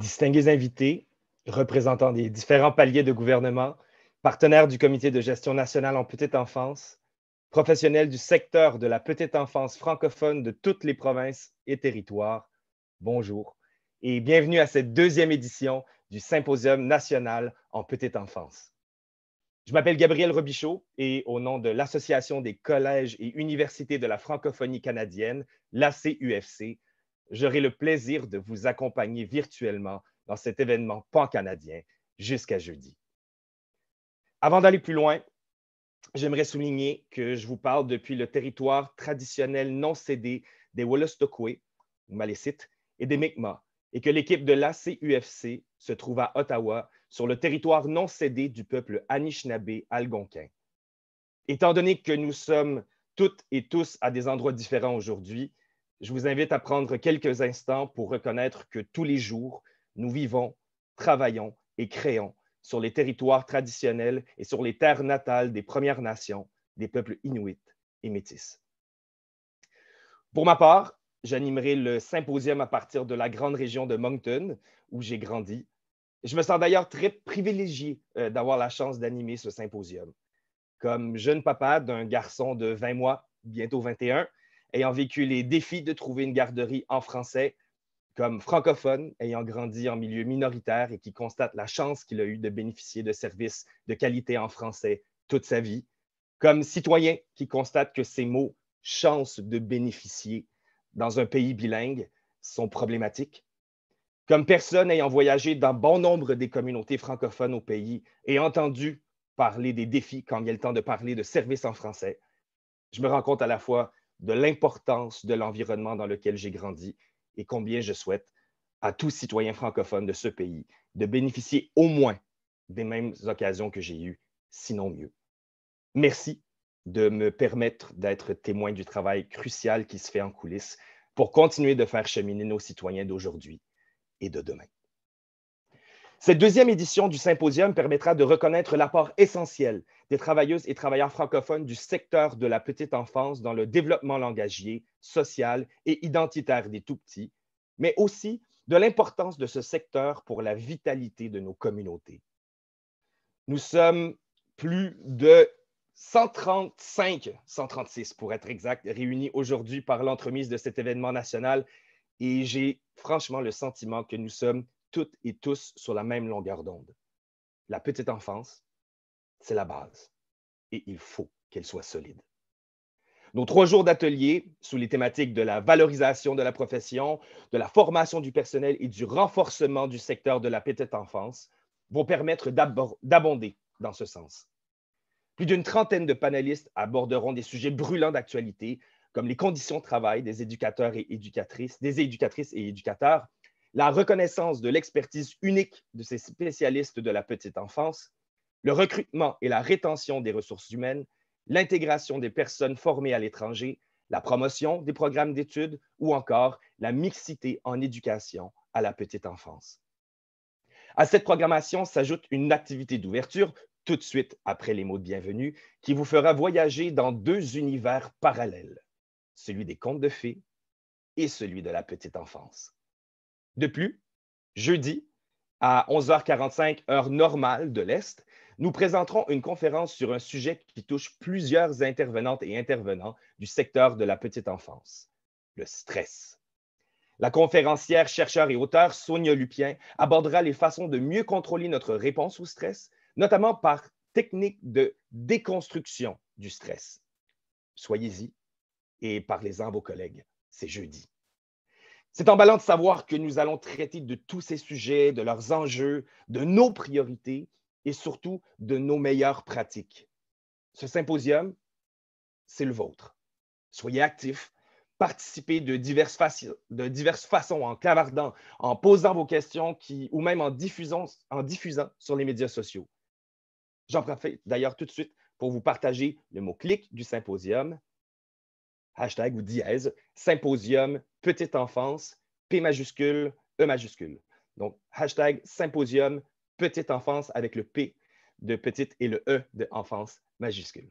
Distingués invités, représentants des différents paliers de gouvernement, partenaires du Comité de gestion nationale en petite enfance, professionnels du secteur de la petite enfance francophone de toutes les provinces et territoires, bonjour et bienvenue à cette deuxième édition du Symposium national en petite enfance. Je m'appelle Gabriel Robichaud et au nom de l'Association des collèges et universités de la francophonie canadienne, l'ACUFC, j'aurai le plaisir de vous accompagner virtuellement dans cet événement pan-canadien jusqu'à jeudi. Avant d'aller plus loin, j'aimerais souligner que je vous parle depuis le territoire traditionnel non cédé des Wolastoqey, ou Malécites, et des Mi'kmaq, et que l'équipe de l'ACUFC se trouve à Ottawa, sur le territoire non cédé du peuple Anishinaabe-Algonquin. Étant donné que nous sommes toutes et tous à des endroits différents aujourd'hui, je vous invite à prendre quelques instants pour reconnaître que tous les jours, nous vivons, travaillons et créons sur les territoires traditionnels et sur les terres natales des Premières Nations, des peuples inuits et métis. Pour ma part, j'animerai le symposium à partir de la grande région de Moncton, où j'ai grandi. Je me sens d'ailleurs très privilégié d'avoir la chance d'animer ce symposium. Comme jeune papa d'un garçon de 20 mois, bientôt 21, ayant vécu les défis de trouver une garderie en français, comme francophone, ayant grandi en milieu minoritaire et qui constate la chance qu'il a eue de bénéficier de services de qualité en français toute sa vie, comme citoyen qui constate que ces mots chance de bénéficier dans un pays bilingue sont problématiques, comme personne ayant voyagé dans bon nombre des communautés francophones au pays et entendu parler des défis quand il y a le temps de parler de services en français, je me rends compte à la fois de l'importance de l'environnement dans lequel j'ai grandi et combien je souhaite à tout citoyen francophone de ce pays de bénéficier au moins des mêmes occasions que j'ai eues, sinon mieux. Merci de me permettre d'être témoin du travail crucial qui se fait en coulisses pour continuer de faire cheminer nos citoyens d'aujourd'hui et de demain. Cette deuxième édition du symposium permettra de reconnaître l'apport essentiel des travailleuses et travailleurs francophones du secteur de la petite enfance dans le développement langagier, social et identitaire des tout-petits, mais aussi de l'importance de ce secteur pour la vitalité de nos communautés. Nous sommes plus de 136 pour être exact, réunis aujourd'hui par l'entremise de cet événement national et j'ai franchement le sentiment que nous sommes toutes et tous sur la même longueur d'onde. La petite enfance, c'est la base et il faut qu'elle soit solide. Nos 3 jours d'atelier sous les thématiques de la valorisation de la profession, de la formation du personnel et du renforcement du secteur de la petite enfance vont permettre d'abonder dans ce sens. Plus d'une trentaine de panélistes aborderont des sujets brûlants d'actualité, comme les conditions de travail des éducateurs et éducatrices, des éducatrices et éducateurs, la reconnaissance de l'expertise unique de ces spécialistes de la petite enfance, le recrutement et la rétention des ressources humaines, l'intégration des personnes formées à l'étranger, la promotion des programmes d'études ou encore la mixité en éducation à la petite enfance. À cette programmation s'ajoute une activité d'ouverture tout de suite après les mots de bienvenue qui vous fera voyager dans 2 univers parallèles, celui des contes de fées et celui de la petite enfance. De plus, jeudi, à 11h45, heure normale de l'Est, nous présenterons une conférence sur un sujet qui touche plusieurs intervenantes et intervenants du secteur de la petite enfance, le stress. La conférencière, chercheur et auteure Sonia Lupien abordera les façons de mieux contrôler notre réponse au stress, notamment par technique de déconstruction du stress. Soyez-y et parlez-en à vos collègues. C'est jeudi. C'est emballant de savoir que nous allons traiter de tous ces sujets, de leurs enjeux, de nos priorités et surtout de nos meilleures pratiques. Ce symposium, c'est le vôtre. Soyez actifs, participez de diverses façons, en clavardant, en posant vos questions ou même en diffusant sur les médias sociaux. J'en profite d'ailleurs tout de suite pour vous partager le mot-clic du symposium, hashtag ou dièse, symposium petite enfance, P majuscule, E majuscule. Donc, hashtag symposium petite enfance avec le P de petite et le E de enfance majuscule.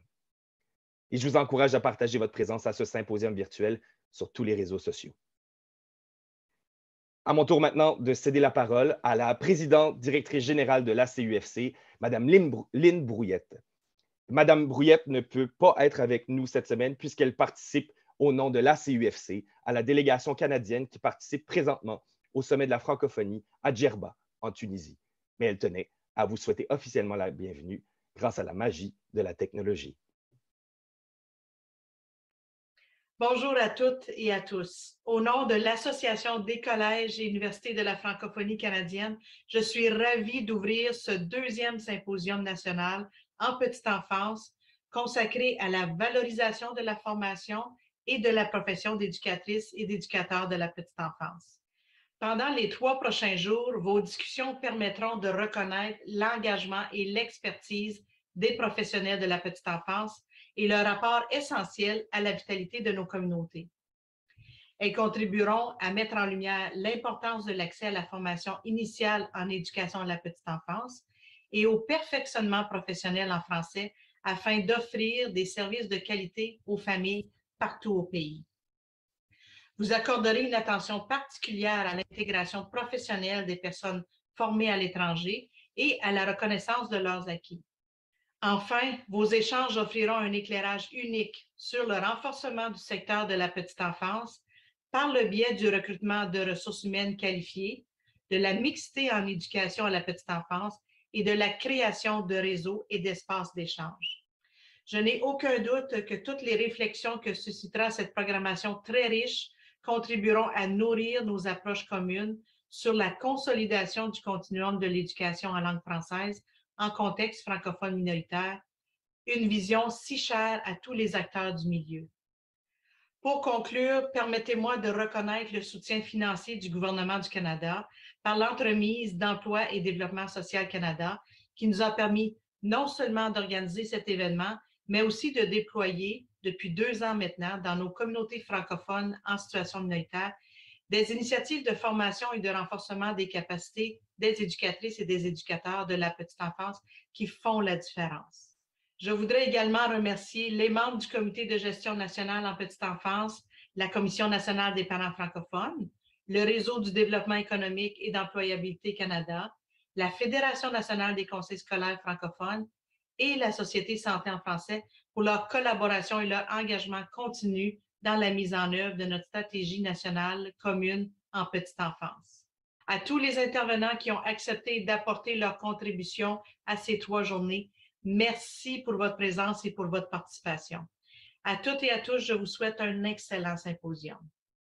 Et je vous encourage à partager votre présence à ce symposium virtuel sur tous les réseaux sociaux. À mon tour maintenant de céder la parole à la présidente directrice générale de l'ACUFC, Mme Lynne Brouillette. Madame Brouillette ne peut pas être avec nous cette semaine puisqu'elle participe au nom de l'ACUFC à la délégation canadienne qui participe présentement au sommet de la francophonie à Djerba, en Tunisie. Mais elle tenait à vous souhaiter officiellement la bienvenue grâce à la magie de la technologie. Bonjour à toutes et à tous. Au nom de l'Association des collèges et universités de la francophonie canadienne, je suis ravie d'ouvrir ce deuxième symposium national en petite enfance consacré à la valorisation de la formation et de la profession d'éducatrice et d'éducateur de la petite enfance. Pendant les 3 prochains jours, vos discussions permettront de reconnaître l'engagement et l'expertise des professionnels de la petite enfance et leur apport essentiel à la vitalité de nos communautés. Elles contribueront à mettre en lumière l'importance de l'accès à la formation initiale en éducation à la petite enfance et au perfectionnement professionnel en français afin d'offrir des services de qualité aux familles partout au pays. Vous accorderez une attention particulière à l'intégration professionnelle des personnes formées à l'étranger et à la reconnaissance de leurs acquis. Enfin, vos échanges offriront un éclairage unique sur le renforcement du secteur de la petite enfance par le biais du recrutement de ressources humaines qualifiées, de la mixité en éducation à la petite enfance et de la création de réseaux et d'espaces d'échange. Je n'ai aucun doute que toutes les réflexions que suscitera cette programmation très riche contribueront à nourrir nos approches communes sur la consolidation du continuum de l'éducation en langue française en contexte francophone minoritaire, une vision si chère à tous les acteurs du milieu. Pour conclure, permettez-moi de reconnaître le soutien financier du gouvernement du Canada par l'entremise d'Emploi et Développement social Canada, qui nous a permis non seulement d'organiser cet événement, mais aussi de déployer, depuis 2 ans maintenant, dans nos communautés francophones en situation minoritaire, des initiatives de formation et de renforcement des capacités des éducatrices et des éducateurs de la petite enfance qui font la différence. Je voudrais également remercier les membres du Comité de gestion nationale en petite enfance, la Commission nationale des parents francophones, le Réseau du développement économique et d'employabilité Canada, la Fédération nationale des conseils scolaires francophones et la Société santé en français pour leur collaboration et leur engagement continu dans la mise en œuvre de notre stratégie nationale commune en petite enfance. À tous les intervenants qui ont accepté d'apporter leur contribution à ces 3 journées, merci pour votre présence et pour votre participation. À toutes et à tous, je vous souhaite un excellent symposium.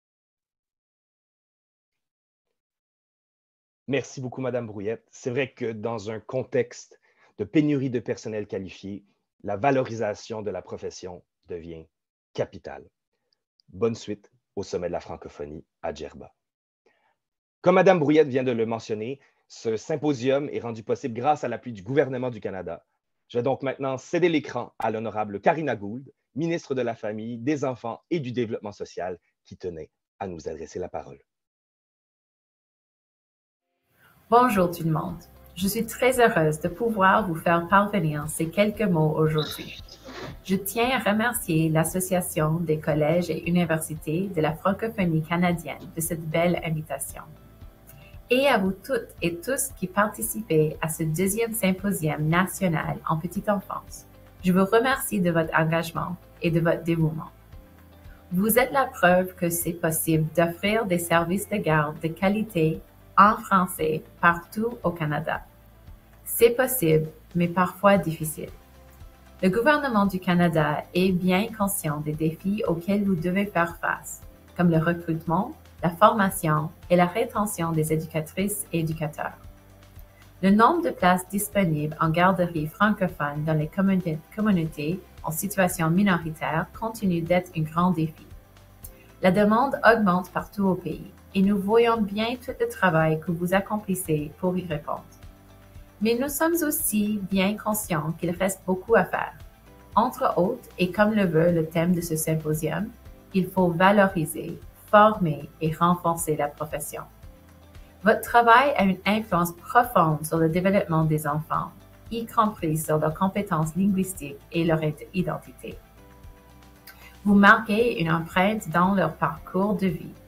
Merci beaucoup, Madame Brouillette. C'est vrai que dans un contexte de pénurie de personnel qualifié, la valorisation de la profession devient capitale. Bonne suite au sommet de la francophonie à Djerba. Comme Madame Brouillette vient de le mentionner, ce symposium est rendu possible grâce à l'appui du gouvernement du Canada. Je vais donc maintenant céder l'écran à l'honorable Karina Gould, ministre de la Famille, des Enfants et du Développement social, qui tenait à nous adresser la parole. Bonjour tout le monde. Je suis très heureuse de pouvoir vous faire parvenir ces quelques mots aujourd'hui. Je tiens à remercier l'Association des collèges et universités de la francophonie canadienne de cette belle invitation. Et à vous toutes et tous qui participez à ce deuxième symposium national en petite enfance. Je vous remercie de votre engagement et de votre dévouement. Vous êtes la preuve que c'est possible d'offrir des services de garde de qualité en français partout au Canada. C'est possible, mais parfois difficile. Le gouvernement du Canada est bien conscient des défis auxquels vous devez faire face, comme le recrutement, la formation et la rétention des éducatrices et éducateurs. Le nombre de places disponibles en garderie francophone dans les communautés en situation minoritaire continue d'être un grand défi. La demande augmente partout au pays et nous voyons bien tout le travail que vous accomplissez pour y répondre. Mais nous sommes aussi bien conscients qu'il reste beaucoup à faire. Entre autres, et comme le veut le thème de ce symposium, il faut valoriser, former et renforcer la profession. Votre travail a une influence profonde sur le développement des enfants, y compris sur leurs compétences linguistiques et leur identité. Vous marquez une empreinte dans leur parcours de vie.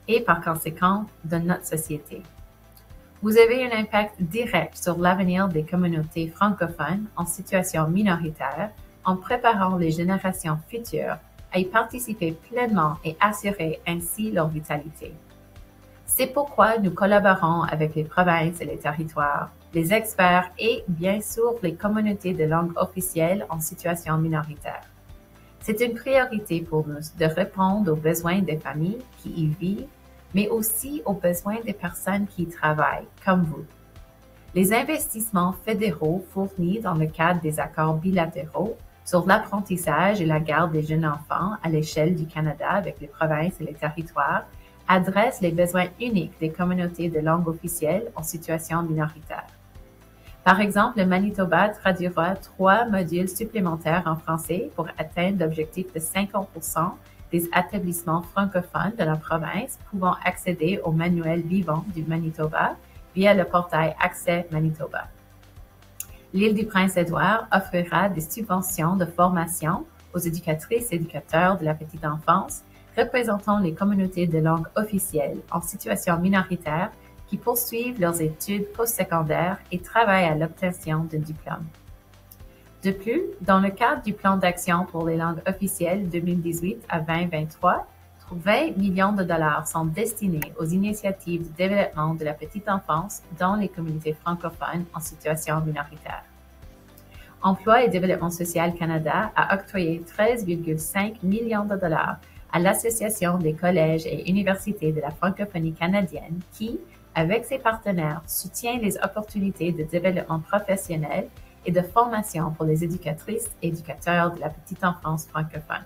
et par conséquent de notre société. Vous avez un impact direct sur l'avenir des communautés francophones en situation minoritaire en préparant les générations futures à y participer pleinement et assurer ainsi leur vitalité. C'est pourquoi nous collaborons avec les provinces et les territoires, les experts et, bien sûr, les communautés de langue officielle en situation minoritaire. C'est une priorité pour nous de répondre aux besoins des familles qui y vivent, mais aussi aux besoins des personnes qui y travaillent, comme vous. Les investissements fédéraux fournis dans le cadre des accords bilatéraux sur l'apprentissage et la garde des jeunes enfants à l'échelle du Canada avec les provinces et les territoires adressent les besoins uniques des communautés de langue officielle en situation minoritaire. Par exemple, le Manitoba traduira 3 modules supplémentaires en français pour atteindre l'objectif de 50% des établissements francophones de la province pouvant accéder au manuel vivant du Manitoba via le portail Accès Manitoba. L'île du Prince-Édouard offrira des subventions de formation aux éducatrices et éducateurs de la petite enfance représentant les communautés de langue officielle en situation minoritaire qui poursuivent leurs études postsecondaires et travaillent à l'obtention d'un diplôme. De plus, dans le cadre du plan d'action pour les langues officielles 2018 à 2023, 20 millions de dollars sont destinés aux initiatives de développement de la petite enfance dans les communautés francophones en situation minoritaire. Emploi et Développement social Canada a octroyé 13,5 millions de dollars à l'Association des collèges et universités de la francophonie canadienne qui, avec ses partenaires, soutient les opportunités de développement professionnel et de formation pour les éducatrices et éducateurs de la petite enfance francophone.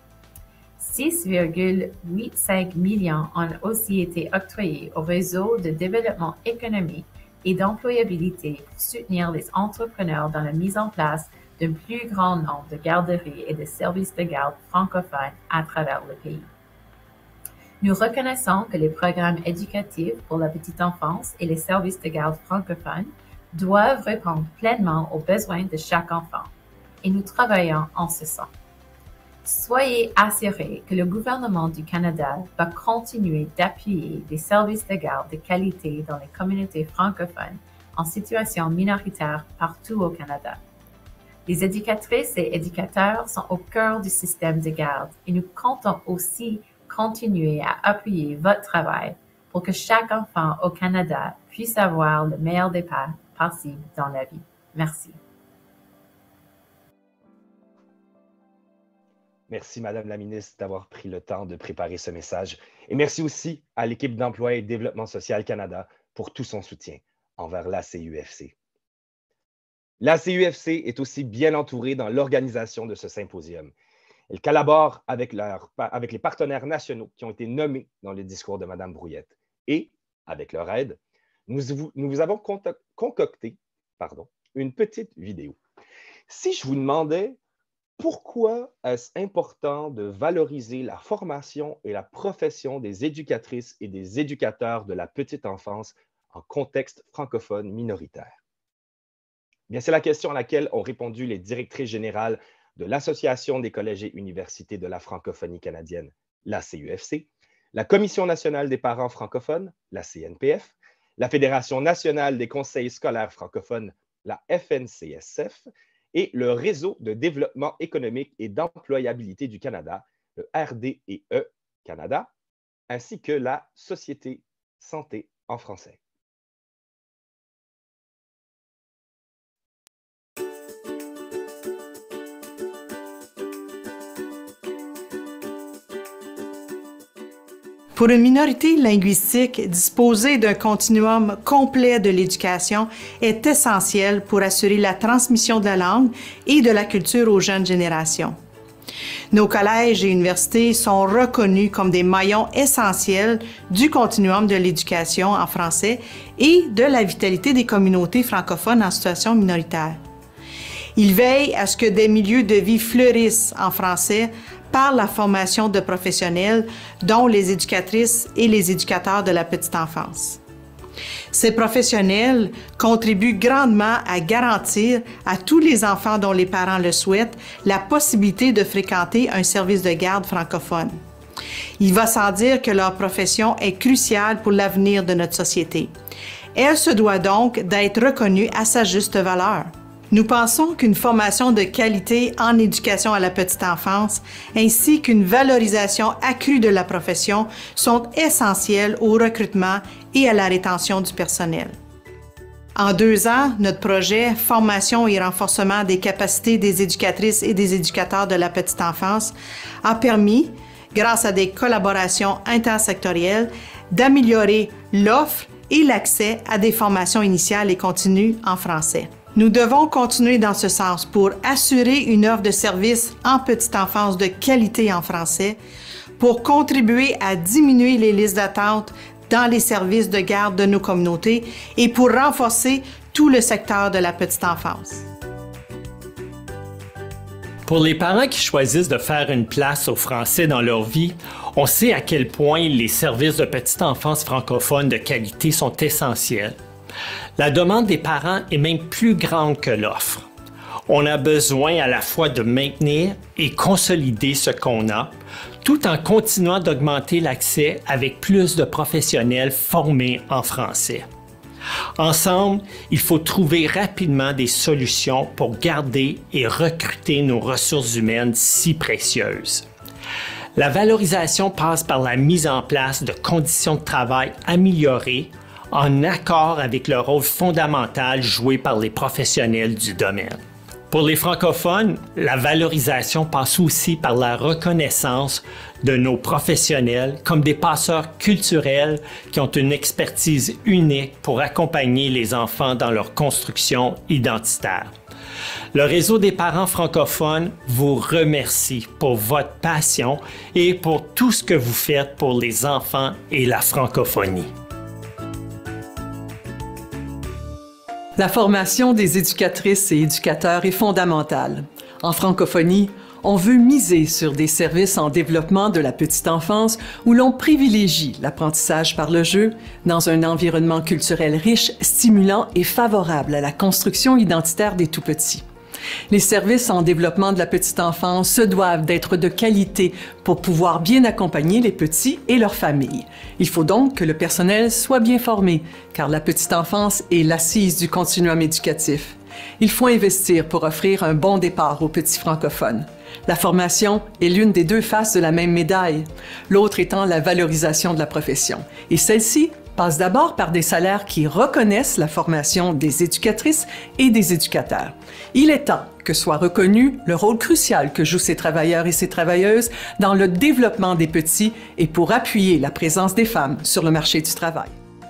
6,85 millions ont aussi été octroyés au réseau de développement économique et d'employabilité pour soutenir les entrepreneurs dans la mise en place d'un plus grand nombre de garderies et de services de garde francophones à travers le pays. Nous reconnaissons que les programmes éducatifs pour la petite enfance et les services de garde francophones doivent répondre pleinement aux besoins de chaque enfant, et nous travaillons en ce sens. Soyez assurés que le gouvernement du Canada va continuer d'appuyer des services de garde de qualité dans les communautés francophones en situation minoritaire partout au Canada. Les éducatrices et éducateurs sont au cœur du système de garde et nous comptons aussi continuer à appuyer votre travail pour que chaque enfant au Canada puisse avoir le meilleur des parts possible dans la vie. Merci. Merci, Madame la ministre, d'avoir pris le temps de préparer ce message. Et merci aussi à l'équipe d'Emploi et Développement social Canada pour tout son soutien envers l'ACUFC. L'ACUFC est aussi bien entourée dans l'organisation de ce symposium. Elle collabore avec les partenaires nationaux qui ont été nommés dans le discours de Mme Brouillette. Et, avec leur aide, nous vous avons concocté une petite vidéo. Si je vous demandais pourquoi est-ce important de valoriser la formation et la profession des éducatrices et des éducateurs de la petite enfance en contexte francophone minoritaire? Bien, c'est la question à laquelle ont répondu les directrices générales de l'Association des collèges et universités de la francophonie canadienne, l'ACUFC, la Commission nationale des parents francophones, la CNPF, la Fédération nationale des conseils scolaires francophones, la FNCSF, et le Réseau de développement économique et d'employabilité du Canada, le RDEE Canada, ainsi que la Société Santé en français. Pour une minorité linguistique, disposer d'un continuum complet de l'éducation est essentiel pour assurer la transmission de la langue et de la culture aux jeunes générations. Nos collèges et universités sont reconnus comme des maillons essentiels du continuum de l'éducation en français et de la vitalité des communautés francophones en situation minoritaire. Ils veillent à ce que des milieux de vie fleurissent en français par la formation de professionnels, dont les éducatrices et les éducateurs de la petite enfance. Ces professionnels contribuent grandement à garantir à tous les enfants dont les parents le souhaitent la possibilité de fréquenter un service de garde francophone. Il va sans dire que leur profession est cruciale pour l'avenir de notre société. Elle se doit donc d'être reconnue à sa juste valeur. Nous pensons qu'une formation de qualité en éducation à la petite enfance ainsi qu'une valorisation accrue de la profession sont essentielles au recrutement et à la rétention du personnel. En 2 ans, notre projet « Formation et renforcement des capacités des éducatrices et des éducateurs de la petite enfance » a permis, grâce à des collaborations intersectorielles, d'améliorer l'offre et l'accès à des formations initiales et continues en français. Nous devons continuer dans ce sens pour assurer une offre de services en petite enfance de qualité en français, pour contribuer à diminuer les listes d'attente dans les services de garde de nos communautés et pour renforcer tout le secteur de la petite enfance. Pour les parents qui choisissent de faire une place au français dans leur vie, on sait à quel point les services de petite enfance francophone de qualité sont essentiels. La demande des parents est même plus grande que l'offre. On a besoin à la fois de maintenir et consolider ce qu'on a, tout en continuant d'augmenter l'accès avec plus de professionnels formés en français. Ensemble, il faut trouver rapidement des solutions pour garder et recruter nos ressources humaines si précieuses. La valorisation passe par la mise en place de conditions de travail améliorées en accord avec le rôle fondamental joué par les professionnels du domaine. Pour les francophones, la valorisation passe aussi par la reconnaissance de nos professionnels comme des passeurs culturels qui ont une expertise unique pour accompagner les enfants dans leur construction identitaire. Le réseau des parents francophones vous remercie pour votre passion et pour tout ce que vous faites pour les enfants et la francophonie. La formation des éducatrices et éducateurs est fondamentale. En francophonie, on veut miser sur des services en développement de la petite enfance où l'on privilégie l'apprentissage par le jeu dans un environnement culturel riche, stimulant et favorable à la construction identitaire des tout-petits. Les services en développement de la petite enfance se doivent d'être de qualité pour pouvoir bien accompagner les petits et leurs familles. Il faut donc que le personnel soit bien formé, car la petite enfance est l'assise du continuum éducatif. Il faut investir pour offrir un bon départ aux petits francophones. La formation est l'une des 2 faces de la même médaille, l'autre étant la valorisation de la profession. Et celle-ci passe d'abord par des salaires qui reconnaissent la formation des éducatrices et des éducateurs. Il est temps que soit reconnu le rôle crucial que jouent ces travailleurs et ces travailleuses dans le développement des petits et pour appuyer la présence des femmes sur le marché du travail.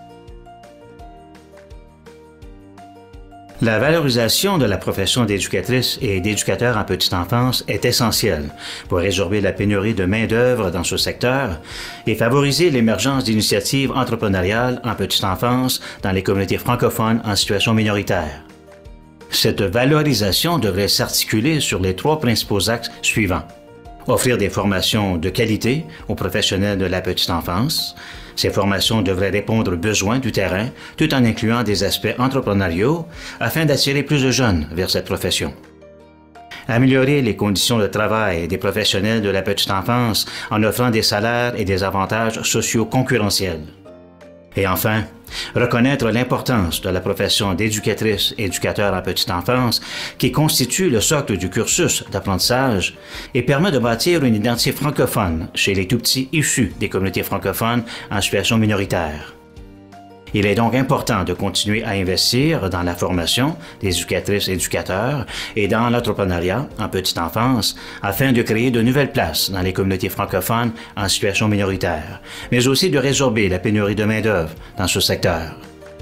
La valorisation de la profession d'éducatrice et d'éducateur en petite enfance est essentielle pour résorber la pénurie de main-d'œuvre dans ce secteur et favoriser l'émergence d'initiatives entrepreneuriales en petite enfance dans les communautés francophones en situation minoritaire. Cette valorisation devrait s'articuler sur les 3 principaux axes suivants. Offrir des formations de qualité aux professionnels de la petite enfance. Ces formations devraient répondre aux besoins du terrain tout en incluant des aspects entrepreneuriaux afin d'attirer plus de jeunes vers cette profession. Améliorer les conditions de travail des professionnels de la petite enfance en offrant des salaires et des avantages sociaux concurrentiels. Et enfin, reconnaître l'importance de la profession d'éducatrice et éducateur en petite enfance qui constitue le socle du cursus d'apprentissage et permet de bâtir une identité francophone chez les tout-petits issus des communautés francophones en situation minoritaire. Il est donc important de continuer à investir dans la formation des éducatrices et éducateurs et dans l'entrepreneuriat en petite enfance afin de créer de nouvelles places dans les communautés francophones en situation minoritaire, mais aussi de résorber la pénurie de main-d'œuvre dans ce secteur.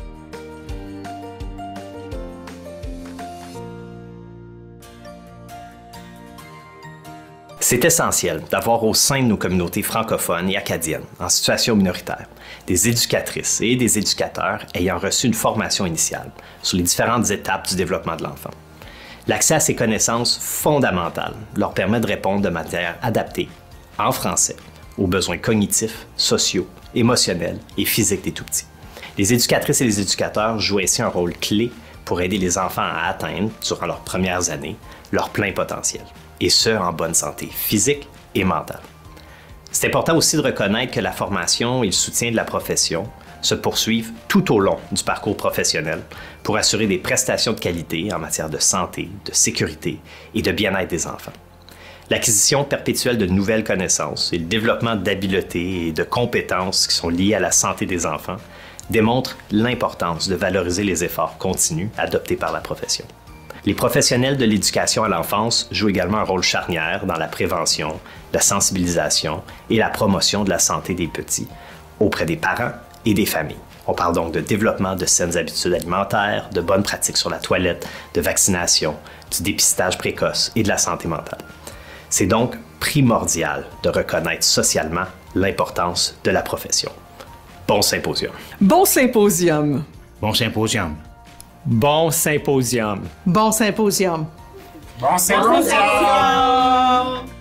C'est essentiel d'avoir au sein de nos communautés francophones et acadiennes en situation minoritaire des éducatrices et des éducateurs ayant reçu une formation initiale sur les différentes étapes du développement de l'enfant. L'accès à ces connaissances fondamentales leur permet de répondre de manière adaptée, en français, aux besoins cognitifs, sociaux, émotionnels et physiques des tout-petits. Les éducatrices et les éducateurs jouent ainsi un rôle clé pour aider les enfants à atteindre, durant leurs premières années, leur plein potentiel, et ce, en bonne santé physique et mentale. C'est important aussi de reconnaître que la formation et le soutien de la profession se poursuivent tout au long du parcours professionnel pour assurer des prestations de qualité en matière de santé, de sécurité et de bien-être des enfants. L'acquisition perpétuelle de nouvelles connaissances et le développement d'habiletés et de compétences qui sont liées à la santé des enfants démontrent l'importance de valoriser les efforts continus adoptés par la profession. Les professionnels de l'éducation à l'enfance jouent également un rôle charnière dans la prévention, la sensibilisation et la promotion de la santé des petits auprès des parents et des familles. On parle donc de développement de saines habitudes alimentaires, de bonnes pratiques sur la toilette, de vaccination, du dépistage précoce et de la santé mentale. C'est donc primordial de reconnaître socialement l'importance de la profession. Bon symposium. Bon symposium. Bon symposium. Bon symposium. Bon symposium. Bon symposium.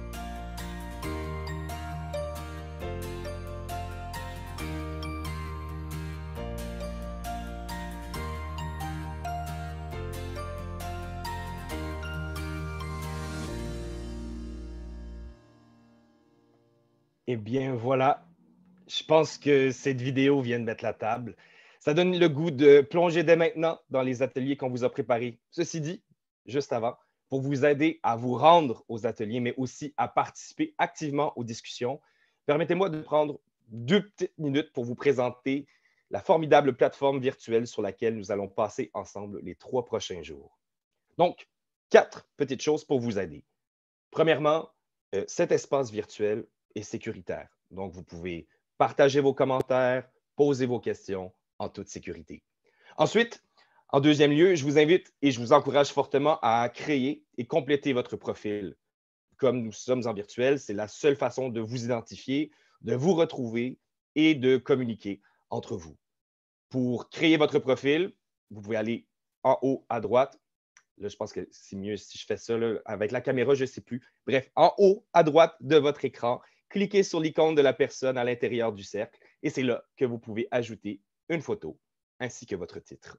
Eh bien, voilà. Je pense que cette vidéo vient de mettre la table. Ça donne le goût de plonger dès maintenant dans les ateliers qu'on vous a préparés. Ceci dit, juste avant, pour vous aider à vous rendre aux ateliers, mais aussi à participer activement aux discussions, permettez-moi de prendre 2 petites minutes pour vous présenter la formidable plateforme virtuelle sur laquelle nous allons passer ensemble les 3 prochains jours. Donc, 4 petites choses pour vous aider. Premièrement, cet espace virtuel est sécuritaire. Donc, vous pouvez partager vos commentaires, poser vos questions en toute sécurité. Ensuite, en deuxième lieu, je vous invite et je vous encourage fortement à créer et compléter votre profil. Comme nous sommes en virtuel, c'est la seule façon de vous identifier, de vous retrouver et de communiquer entre vous. Pour créer votre profil, vous pouvez aller en haut à droite. Là, je pense que c'est mieux si je fais ça là, avec la caméra, je ne sais plus. Bref, en haut à droite de votre écran, cliquez sur l'icône de la personne à l'intérieur du cercle et c'est là que vous pouvez ajouter une photo ainsi que votre titre.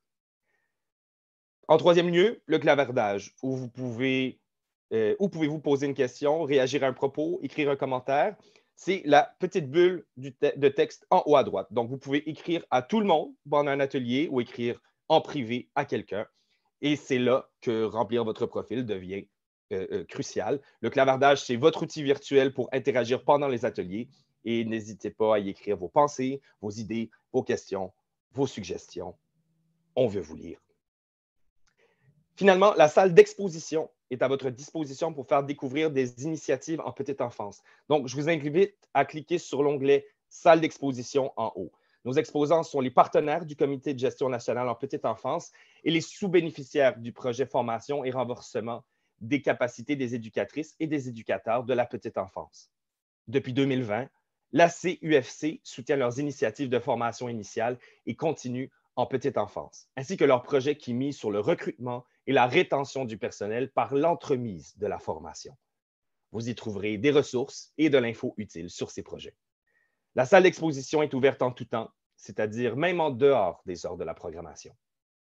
En troisième lieu, le clavardage, où pouvez-vous poser une question, réagir à un propos, écrire un commentaire. C'est la petite bulle de texte en haut à droite. Donc, vous pouvez écrire à tout le monde pendant un atelier ou écrire en privé à quelqu'un. Et c'est là que remplir votre profil devient crucial. Le clavardage, c'est votre outil virtuel pour interagir pendant les ateliers. Et n'hésitez pas à y écrire vos pensées, vos idées, vos questions, vos suggestions. On veut vous lire. Finalement, la salle d'exposition est à votre disposition pour faire découvrir des initiatives en petite enfance. Donc, je vous invite à cliquer sur l'onglet « Salle d'exposition » en haut. Nos exposants sont les partenaires du Comité de gestion nationale en petite enfance et les sous-bénéficiaires du projet Formation et renforcement des capacités des éducatrices et des éducateurs de la petite enfance. Depuis 2020, l'ACUFC soutient leurs initiatives de formation initiale et continue en petite enfance, ainsi que leurs projets qui misent sur le recrutement et la rétention du personnel par l'entremise de la formation. Vous y trouverez des ressources et de l'info utile sur ces projets. La salle d'exposition est ouverte en tout temps, c'est-à-dire même en dehors des heures de la programmation.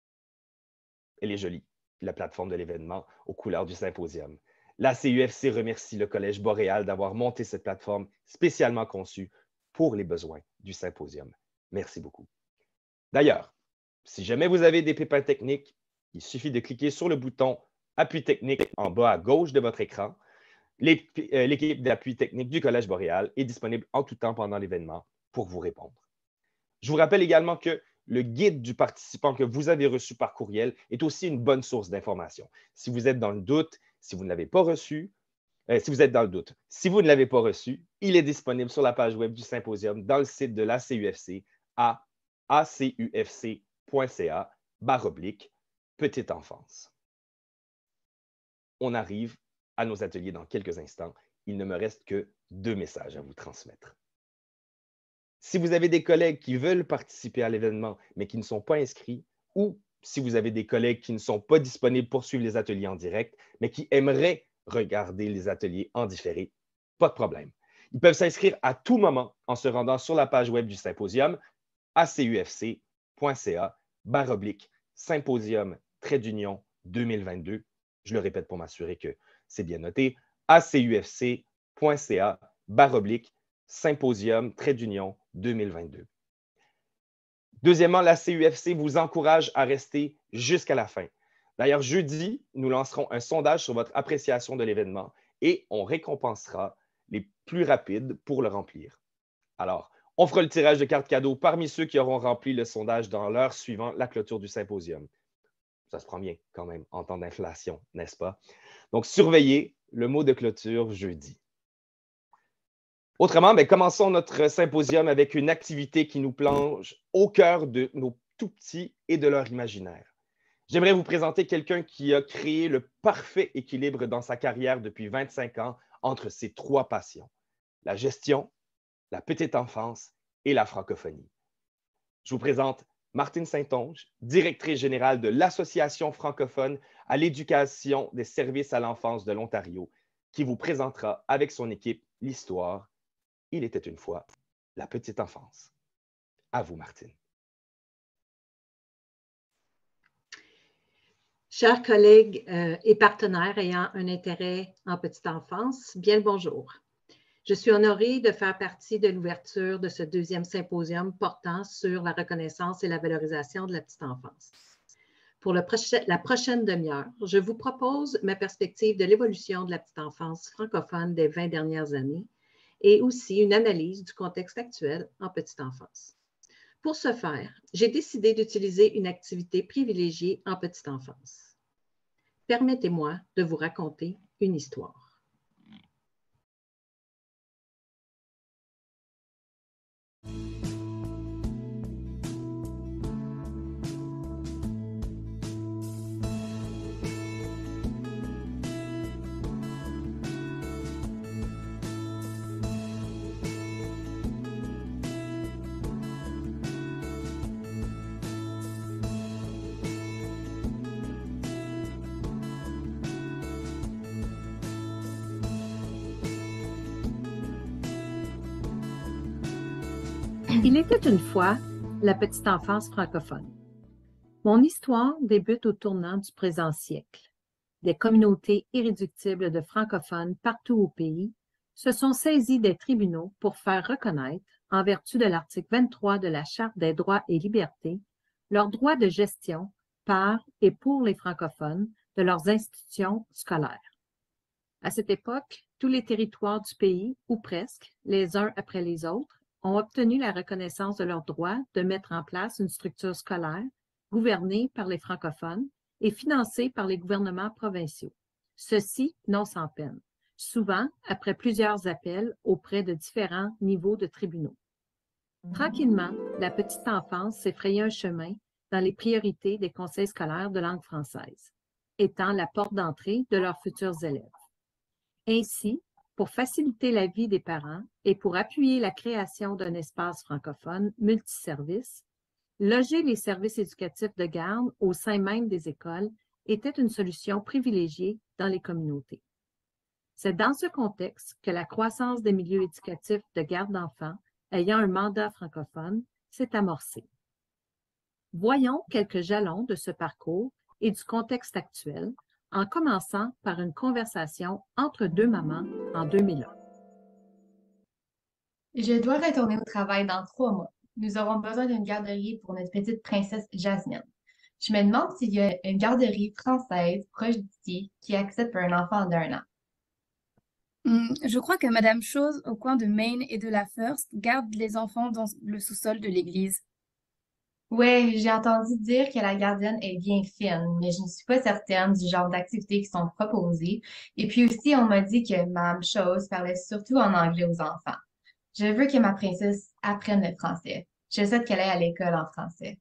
Elle est jolie, la plateforme de l'événement aux couleurs du symposium. La CUFC remercie le Collège Boréal d'avoir monté cette plateforme spécialement conçue pour les besoins du symposium. Merci beaucoup. D'ailleurs, si jamais vous avez des pépins techniques, il suffit de cliquer sur le bouton « Appui technique » en bas à gauche de votre écran. L'équipe d'appui technique du Collège Boréal est disponible en tout temps pendant l'événement pour vous répondre. Je vous rappelle également que le guide du participant que vous avez reçu par courriel est aussi une bonne source d'information. Si vous êtes dans le doute, si vous ne l'avez pas reçu, si vous ne l'avez pas reçu, il est disponible sur la page web du symposium dans le site de l'ACUFC à acufc.ca/petite enfance. On arrive à nos ateliers dans quelques instants. Il ne me reste que 2 messages à vous transmettre. Si vous avez des collègues qui veulent participer à l'événement, mais qui ne sont pas inscrits, ou si vous avez des collègues qui ne sont pas disponibles pour suivre les ateliers en direct, mais qui aimeraient regarder les ateliers en différé, pas de problème. Ils peuvent s'inscrire à tout moment en se rendant sur la page web du symposium acufc.ca/symposium 2022. Je le répète pour m'assurer que c'est bien noté, acufc.ca/symposium Symposium Trait d'Union 2022. Deuxièmement, la CUFC vous encourage à rester jusqu'à la fin. D'ailleurs, jeudi, nous lancerons un sondage sur votre appréciation de l'événement et on récompensera les plus rapides pour le remplir. Alors, on fera le tirage de cartes cadeaux parmi ceux qui auront rempli le sondage dans l'heure suivant la clôture du symposium. Ça se prend bien quand même en temps d'inflation, n'est-ce pas? Donc, surveillez le mot de clôture jeudi. Autrement, commençons notre symposium avec une activité qui nous plonge au cœur de nos tout-petits et de leur imaginaire. J'aimerais vous présenter quelqu'un qui a créé le parfait équilibre dans sa carrière depuis 25 ans entre ses trois passions, la gestion, la petite enfance et la francophonie. Je vous présente Martine Saint-Onge, directrice générale de l'Association francophone à l'éducation des services à l'enfance de l'Ontario, qui vous présentera avec son équipe l'histoire « Il était une fois la petite enfance ». À vous, Martine. Chers collègues et partenaires ayant un intérêt en petite enfance, bien le bonjour. Je suis honorée de faire partie de l'ouverture de ce deuxième symposium portant sur la reconnaissance et la valorisation de la petite enfance. Pour la prochaine demi-heure, je vous propose ma perspective de l'évolution de la petite enfance francophone des 20 dernières années et aussi une analyse du contexte actuel en petite enfance. Pour ce faire, j'ai décidé d'utiliser une activité privilégiée en petite enfance. Permettez-moi de vous raconter une histoire. Il était une fois la petite enfance francophone. Mon histoire débute au tournant du présent siècle. Des communautés irréductibles de francophones partout au pays se sont saisies des tribunaux pour faire reconnaître, en vertu de l'article 23 de la Charte des droits et libertés, leurs droits de gestion par et pour les francophones de leurs institutions scolaires. À cette époque, tous les territoires du pays, ou presque, les uns après les autres, ont obtenu la reconnaissance de leur droit de mettre en place une structure scolaire gouvernée par les francophones et financée par les gouvernements provinciaux. Ceci non sans peine, souvent après plusieurs appels auprès de différents niveaux de tribunaux. Tranquillement, la petite enfance s'est frayé un chemin dans les priorités des conseils scolaires de langue française, étant la porte d'entrée de leurs futurs élèves. Ainsi, pour faciliter la vie des parents et pour appuyer la création d'un espace francophone multiservice, loger les services éducatifs de garde au sein même des écoles était une solution privilégiée dans les communautés. C'est dans ce contexte que la croissance des milieux éducatifs de garde d'enfants ayant un mandat francophone s'est amorcée. Voyons quelques jalons de ce parcours et du contexte actuel, en commençant par une conversation entre deux mamans en 2001. Je dois retourner au travail dans 3 mois. Nous aurons besoin d'une garderie pour notre petite princesse Jasmine. Je me demande s'il y a une garderie française proche d'ici qui accepte pour un enfant d'1 an. Je crois que Madame Chose, au coin de Main et de la First, garde les enfants dans le sous-sol de l'église. Ouais, j'ai entendu dire que la gardienne est bien fine, mais je ne suis pas certaine du genre d'activités qui sont proposées. Et puis aussi, on m'a dit que Mme Chose parlait surtout en anglais aux enfants. Je veux que ma princesse apprenne le français. Je souhaite qu'elle aille à l'école en français.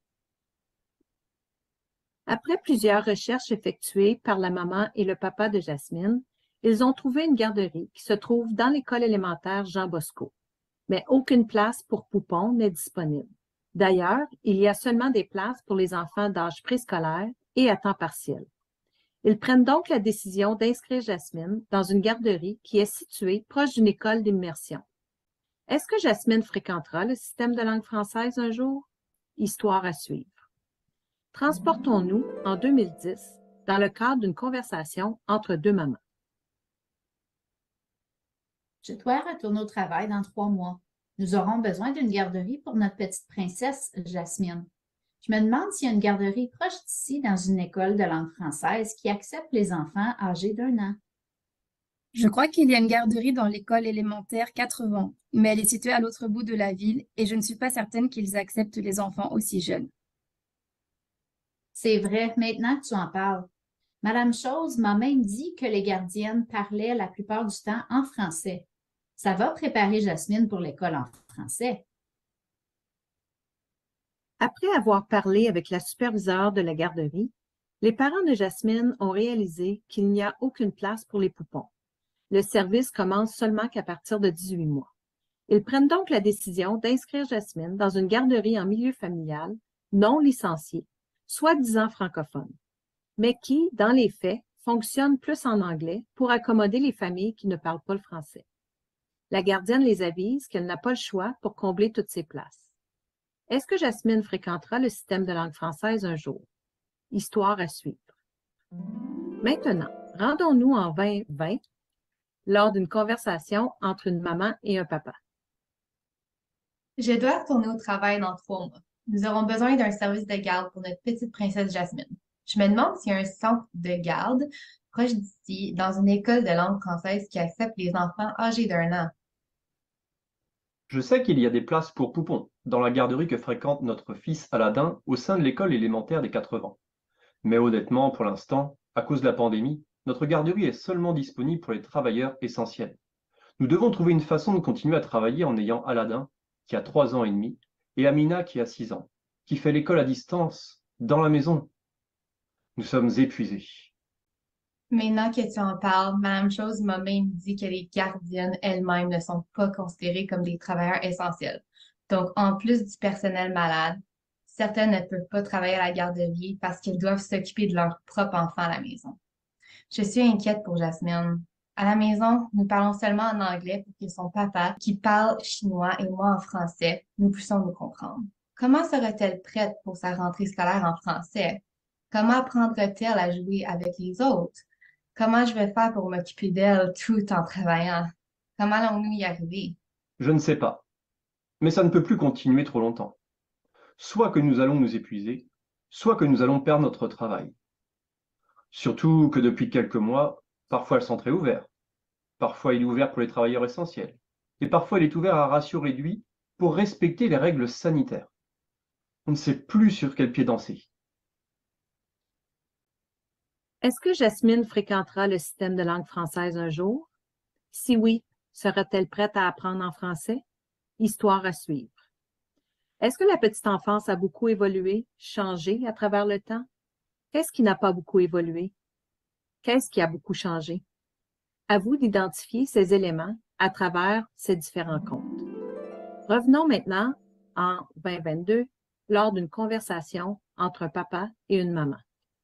Après plusieurs recherches effectuées par la maman et le papa de Jasmine, ils ont trouvé une garderie qui se trouve dans l'école élémentaire Jean Bosco. Mais aucune place pour Poupon n'est disponible. D'ailleurs, il y a seulement des places pour les enfants d'âge préscolaire et à temps partiel. Ils prennent donc la décision d'inscrire Jasmine dans une garderie qui est située proche d'une école d'immersion. Est-ce que Jasmine fréquentera le système de langue française un jour? Histoire à suivre. Transportons-nous en 2010 dans le cadre d'une conversation entre deux mamans. Je dois retourner au travail dans 3 mois. Nous aurons besoin d'une garderie pour notre petite princesse, Jasmine. Je me demande s'il y a une garderie proche d'ici dans une école de langue française qui accepte les enfants âgés d'1 an. Je crois qu'il y a une garderie dans l'école élémentaire 80, mais elle est située à l'autre bout de la ville et je ne suis pas certaine qu'ils acceptent les enfants aussi jeunes. C'est vrai, maintenant que tu en parles. Madame Chose m'a même dit que les gardiennes parlaient la plupart du temps en français. Ça va préparer Jasmine pour l'école en français. Après avoir parlé avec la superviseure de la garderie, les parents de Jasmine ont réalisé qu'il n'y a aucune place pour les poupons. Le service commence seulement qu'à partir de 18 mois. Ils prennent donc la décision d'inscrire Jasmine dans une garderie en milieu familial, non licenciée, soi-disant francophone, mais qui, dans les faits, fonctionne plus en anglais pour accommoder les familles qui ne parlent pas le français. La gardienne les avise qu'elle n'a pas le choix pour combler toutes ces places. Est-ce que Jasmine fréquentera le système de langue française un jour? Histoire à suivre. Maintenant, rendons-nous en 2020 lors d'une conversation entre une maman et un papa. Je dois retourner au travail dans 3 mois. Nous aurons besoin d'un service de garde pour notre petite princesse Jasmine. Je me demande s'il y a un centre de garde proche d'ici, dans une école de langue française qui accepte les enfants âgés d'1 an. Je sais qu'il y a des places pour poupons dans la garderie que fréquente notre fils Aladin au sein de l'école élémentaire des 80. Mais honnêtement, pour l'instant, à cause de la pandémie, notre garderie est seulement disponible pour les travailleurs essentiels. Nous devons trouver une façon de continuer à travailler en ayant Aladin, qui a 3 ans et demi, et Amina, qui a 6 ans, qui fait l'école à distance, dans la maison. Nous sommes épuisés. Maintenant que tu en parles, Madame Chose m'a même dit que les gardiennes elles-mêmes ne sont pas considérées comme des travailleurs essentiels. Donc, en plus du personnel malade, certaines ne peuvent pas travailler à la garderie parce qu'elles doivent s'occuper de leur propre enfant à la maison. Je suis inquiète pour Jasmine. À la maison, nous parlons seulement en anglais pour que son papa, qui parle chinois et moi en français, nous puissions nous comprendre. Comment sera-t-elle prête pour sa rentrée scolaire en français? Comment apprendra-t-elle à jouer avec les autres? Comment je vais faire pour m'occuper d'elle tout en travaillant? Comment allons-nous y arriver? Je ne sais pas. Mais ça ne peut plus continuer trop longtemps. Soit que nous allons nous épuiser, soit que nous allons perdre notre travail. Surtout que depuis quelques mois, parfois le centre est ouvert. Parfois il est ouvert pour les travailleurs essentiels. Et parfois il est ouvert à ratio réduit pour respecter les règles sanitaires. On ne sait plus sur quel pied danser. Est-ce que Jasmine fréquentera le système de langue française un jour? Si oui, sera-t-elle prête à apprendre en français? Histoire à suivre. Est-ce que la petite enfance a beaucoup évolué, changé à travers le temps? Qu'est-ce qui n'a pas beaucoup évolué? Qu'est-ce qui a beaucoup changé? À vous d'identifier ces éléments à travers ces différents comptes. Revenons maintenant en 2022 lors d'une conversation entre un papa et une maman.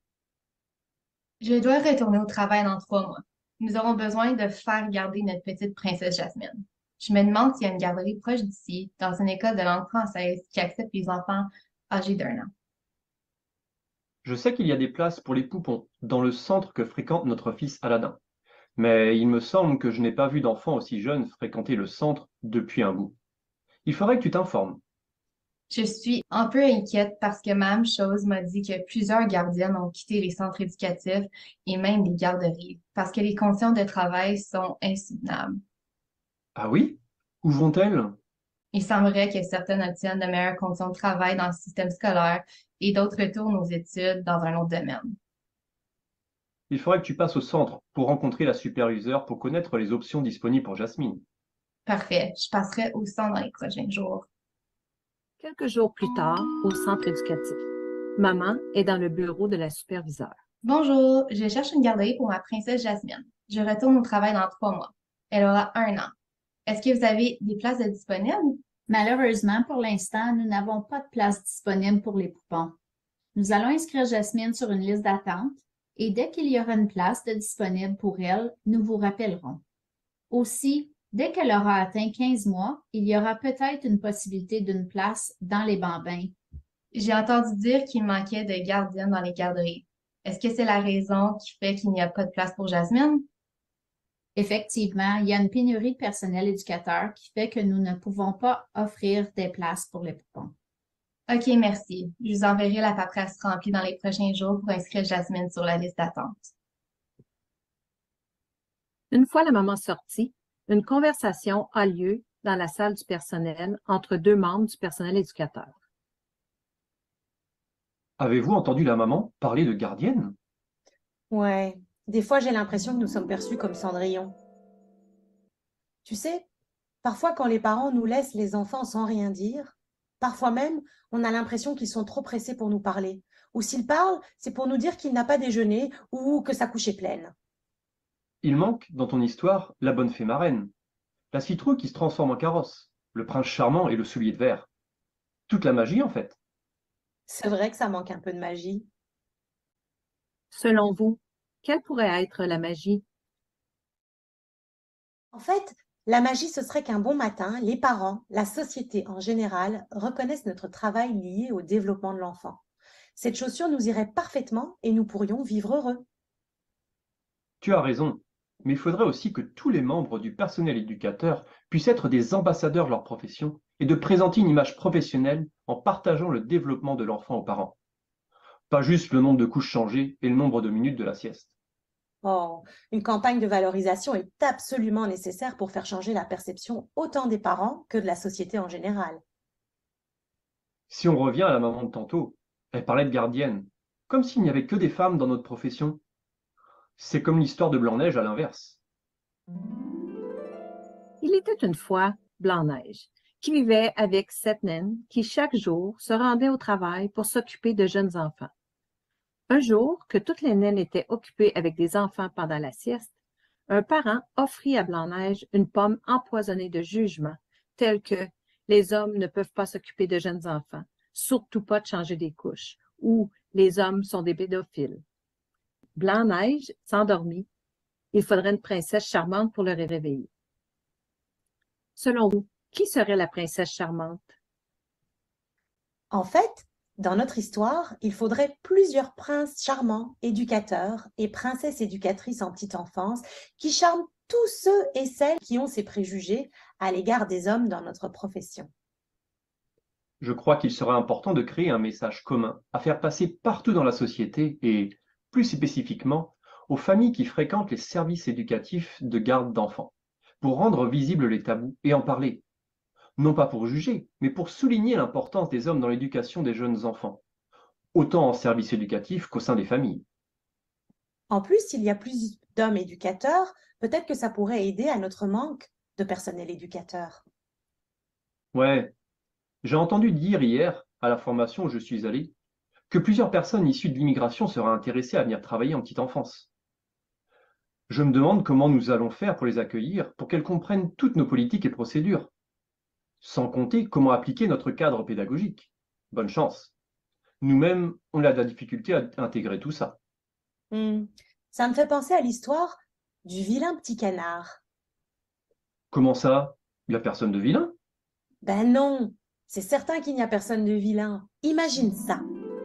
Je dois retourner au travail dans 3 mois. Nous aurons besoin de faire garder notre petite princesse Jasmine. Je me demande s'il y a une garderie proche d'ici, dans une école de langue française qui accepte les enfants âgés d'1 an. Je sais qu'il y a des places pour les poupons dans le centre que fréquente notre fils Aladin. Mais il me semble que je n'ai pas vu d'enfants aussi jeunes fréquenter le centre depuis un bout. Il faudrait que tu t'informes. Je suis un peu inquiète parce que Mme Chose m'a dit que plusieurs gardiennes ont quitté les centres éducatifs et même les garderies parce que les conditions de travail sont insoutenables. Ah oui? Où vont-elles? Il semblerait que certaines obtiennent de meilleures conditions de travail dans le système scolaire et d'autres retournent aux études dans un autre domaine. Il faudrait que tu passes au centre pour rencontrer la superviseure pour connaître les options disponibles pour Jasmine. Parfait, je passerai au centre dans les prochains jours. Quelques jours plus tard, au centre éducatif, maman est dans le bureau de la superviseure. Bonjour, je cherche une garderie pour ma princesse Jasmine. Je retourne au travail dans 3 mois. Elle aura 1 an. Est-ce que vous avez des places de disponibles? Malheureusement, pour l'instant, nous n'avons pas de place disponible pour les poupons. Nous allons inscrire Jasmine sur une liste d'attente et dès qu'il y aura une place de disponible pour elle, nous vous rappellerons. Aussi, dès qu'elle aura atteint 15 mois, il y aura peut-être une possibilité d'une place dans les bambins. J'ai entendu dire qu'il manquait de gardiennes dans les garderies. Est-ce que c'est la raison qui fait qu'il n'y a pas de place pour Jasmine? Effectivement, il y a une pénurie de personnel éducateur qui fait que nous ne pouvons pas offrir des places pour les poupons. OK, merci. Je vous enverrai la paperasse remplie dans les prochains jours pour inscrire Jasmine sur la liste d'attente. Une fois la maman sortie, une conversation a lieu dans la salle du personnel entre deux membres du personnel éducateur. Avez-vous entendu la maman parler de gardienne? Ouais, des fois j'ai l'impression que nous sommes perçus comme Cendrillon. Tu sais, parfois quand les parents nous laissent les enfants sans rien dire, parfois même on a l'impression qu'ils sont trop pressés pour nous parler. Ou s'ils parlent, c'est pour nous dire qu'il n'a pas déjeuné ou que sa couche est pleine. Il manque, dans ton histoire, la bonne fée marraine, la citrouille qui se transforme en carrosse, le prince charmant et le soulier de verre. Toute la magie, en fait. C'est vrai que ça manque un peu de magie. Selon vous, quelle pourrait être la magie? En fait, la magie, ce serait qu'un bon matin, les parents, la société en général, reconnaissent notre travail lié au développement de l'enfant. Cette chaussure nous irait parfaitement et nous pourrions vivre heureux. Tu as raison, mais il faudrait aussi que tous les membres du personnel éducateur puissent être des ambassadeurs de leur profession et de présenter une image professionnelle en partageant le développement de l'enfant aux parents. Pas juste le nombre de couches changées et le nombre de minutes de la sieste. Oh, une campagne de valorisation est absolument nécessaire pour faire changer la perception autant des parents que de la société en général. Si on revient à la maman de tantôt, elle parlait de gardienne, comme s'il n'y avait que des femmes dans notre profession. C'est comme l'histoire de Blanc-Neige à l'inverse. Il était une fois Blanc-Neige, qui vivait avec 7 naines qui chaque jour se rendaient au travail pour s'occuper de jeunes enfants. Un jour, que toutes les naines étaient occupées avec des enfants pendant la sieste, un parent offrit à Blanc-Neige une pomme empoisonnée de jugements, tels que « les hommes ne peuvent pas s'occuper de jeunes enfants, surtout pas de changer des couches » ou « les hommes sont des pédophiles ». Blanc-Neige s'endormit. Il faudrait une princesse charmante pour le réveiller. Selon vous, qui serait la princesse charmante? En fait, dans notre histoire, il faudrait plusieurs princes charmants, éducateurs et princesses éducatrices en petite enfance qui charment tous ceux et celles qui ont ces préjugés à l'égard des hommes dans notre profession. Je crois qu'il serait important de créer un message commun à faire passer partout dans la société et, plus spécifiquement, aux familles qui fréquentent les services éducatifs de garde d'enfants, pour rendre visibles les tabous et en parler. Non pas pour juger, mais pour souligner l'importance des hommes dans l'éducation des jeunes enfants, autant en service éducatif qu'au sein des familles. En plus, s'il y a plus d'hommes éducateurs, peut-être que ça pourrait aider à notre manque de personnel éducateur. Ouais, j'ai entendu dire hier, à la formation où je suis allé, que plusieurs personnes issues de l'immigration seraient intéressées à venir travailler en petite enfance. Je me demande comment nous allons faire pour les accueillir, pour qu'elles comprennent toutes nos politiques et procédures. Sans compter comment appliquer notre cadre pédagogique. Bonne chance. Nous-mêmes, on a de la difficulté à intégrer tout ça. Ça me fait penser à l'histoire du vilain petit canard. Comment ça? Il n'y a personne de vilain? Ben non, c'est certain qu'il n'y a personne de vilain. Imagine ça.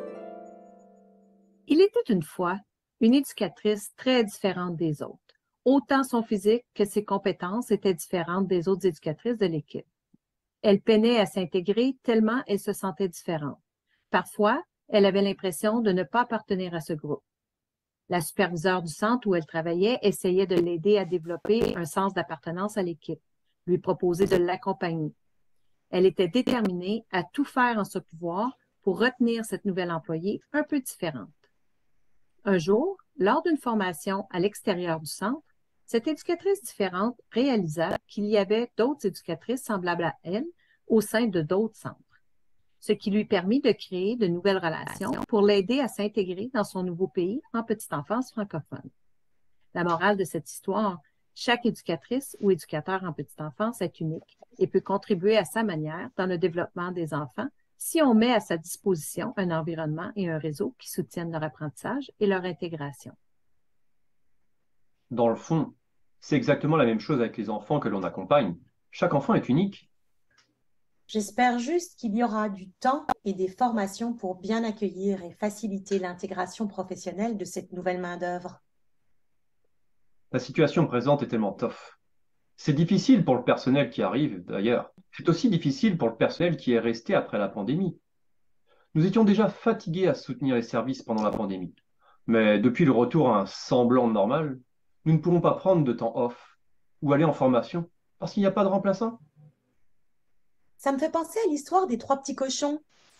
Il était une fois une éducatrice très différente des autres. Autant son physique que ses compétences étaient différentes des autres éducatrices de l'équipe. Elle peinait à s'intégrer tellement elle se sentait différente. Parfois, elle avait l'impression de ne pas appartenir à ce groupe. La superviseure du centre où elle travaillait essayait de l'aider à développer un sens d'appartenance à l'équipe, lui proposer de l'accompagner. Elle était déterminée à tout faire en son pouvoir pour retenir cette nouvelle employée un peu différente. Un jour, lors d'une formation à l'extérieur du centre, cette éducatrice différente réalisa qu'il y avait d'autres éducatrices semblables à elle au sein de d'autres centres, ce qui lui permit de créer de nouvelles relations pour l'aider à s'intégrer dans son nouveau pays en petite enfance francophone. La morale de cette histoire, chaque éducatrice ou éducateur en petite enfance est unique et peut contribuer à sa manière dans le développement des enfants si on met à sa disposition un environnement et un réseau qui soutiennent leur apprentissage et leur intégration. Dans le fond, c'est exactement la même chose avec les enfants que l'on accompagne. Chaque enfant est unique. J'espère juste qu'il y aura du temps et des formations pour bien accueillir et faciliter l'intégration professionnelle de cette nouvelle main-d'œuvre. La situation présente est tellement tough. C'est difficile pour le personnel qui arrive, d'ailleurs. C'est aussi difficile pour le personnel qui est resté après la pandémie. Nous étions déjà fatigués à soutenir les services pendant la pandémie. Mais depuis le retour à un semblant de normal, nous ne pourrons pas prendre de temps off ou aller en formation parce qu'il n'y a pas de remplaçant. Ça me fait penser à l'histoire des 3 petits cochons.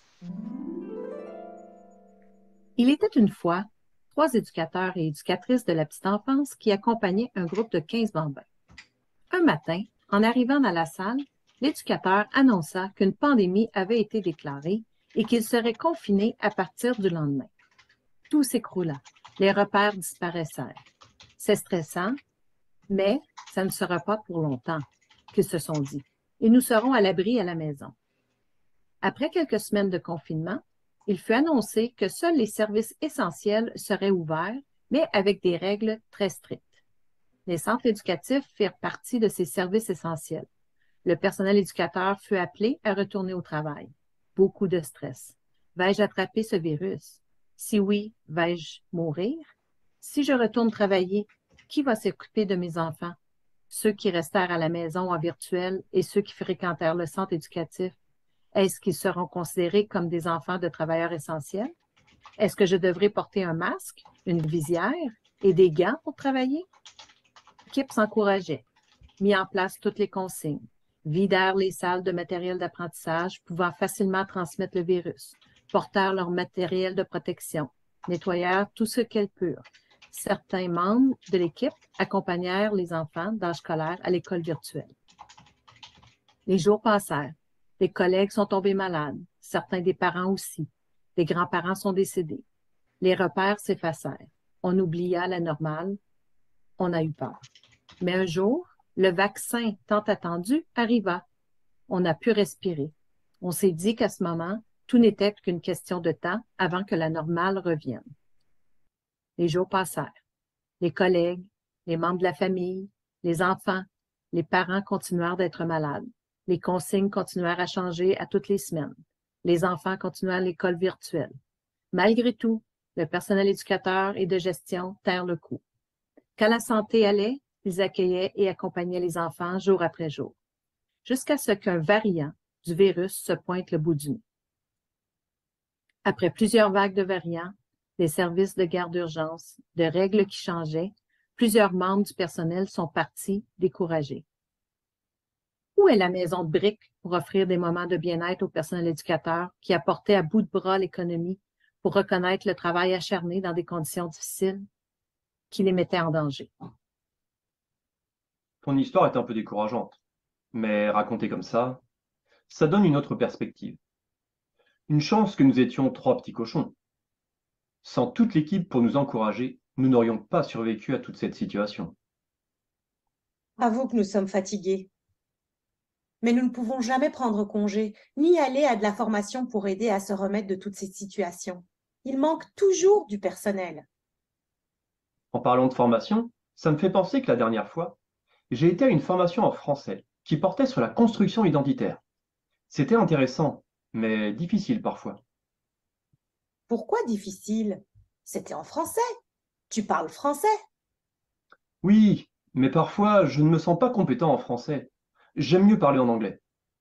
Il était une fois 3 éducateurs et éducatrices de la petite enfance qui accompagnaient un groupe de 15 bambins. Un matin, en arrivant dans la salle, l'éducateur annonça qu'une pandémie avait été déclarée et qu'ils seraient confinés à partir du lendemain. Tout s'écroula. Les repères disparaissèrent. C'est stressant, mais ça ne sera pas pour longtemps, qu'ils se sont dit, et nous serons à l'abri à la maison. Après quelques semaines de confinement, il fut annoncé que seuls les services essentiels seraient ouverts, mais avec des règles très strictes. Les centres éducatifs firent partie de ces services essentiels. Le personnel éducateur fut appelé à retourner au travail. Beaucoup de stress. Vais-je attraper ce virus? Si oui, vais-je mourir? Si je retourne travailler, qui va s'occuper de mes enfants? Ceux qui restèrent à la maison en virtuel et ceux qui fréquentèrent le centre éducatif, est-ce qu'ils seront considérés comme des enfants de travailleurs essentiels? Est-ce que je devrais porter un masque, une visière et des gants pour travailler? L'équipe s'encourageait, mit en place toutes les consignes, vidèrent les salles de matériel d'apprentissage pouvant facilement transmettre le virus, portèrent leur matériel de protection, nettoyèrent tout ce qu'elles purent. Certains membres de l'équipe accompagnèrent les enfants d'âge scolaire à l'école virtuelle. Les jours passèrent. Les collègues sont tombés malades, certains des parents aussi. Les grands-parents sont décédés. Les repères s'effacèrent. On oublia la normale. On a eu peur. Mais un jour, le vaccin tant attendu arriva. On a pu respirer. On s'est dit qu'à ce moment, tout n'était qu'une question de temps avant que la normale revienne. Les jours passèrent. Les collègues, les membres de la famille, les enfants, les parents continuèrent d'être malades. Les consignes continuèrent à changer à toutes les semaines. Les enfants continuèrent l'école virtuelle. Malgré tout, le personnel éducateur et de gestion tinrent le coup. Quand la santé allait, ils accueillaient et accompagnaient les enfants jour après jour, jusqu'à ce qu'un variant du virus se pointe le bout du nez. Après plusieurs vagues de variants, des services de garde d'urgence, de règles qui changeaient, plusieurs membres du personnel sont partis découragés. Où est la maison de briques pour offrir des moments de bien-être au personnel éducateur qui apportait à bout de bras l'économie pour reconnaître le travail acharné dans des conditions difficiles qui les mettaient en danger? Ton histoire est un peu décourageante, mais racontée comme ça donne une autre perspective. Une chance que nous étions 3 petits cochons. Sans toute l'équipe pour nous encourager, nous n'aurions pas survécu à toute cette situation. Avoue que nous sommes fatigués. Mais nous ne pouvons jamais prendre congé, ni aller à de la formation pour aider à se remettre de toute cette situation. Il manque toujours du personnel. En parlant de formation, ça me fait penser que la dernière fois, j'ai été à une formation en français qui portait sur la construction identitaire. C'était intéressant, mais difficile parfois. Pourquoi difficile? C'était en français. Tu parles français. Oui, mais parfois je ne me sens pas compétent en français. J'aime mieux parler en anglais.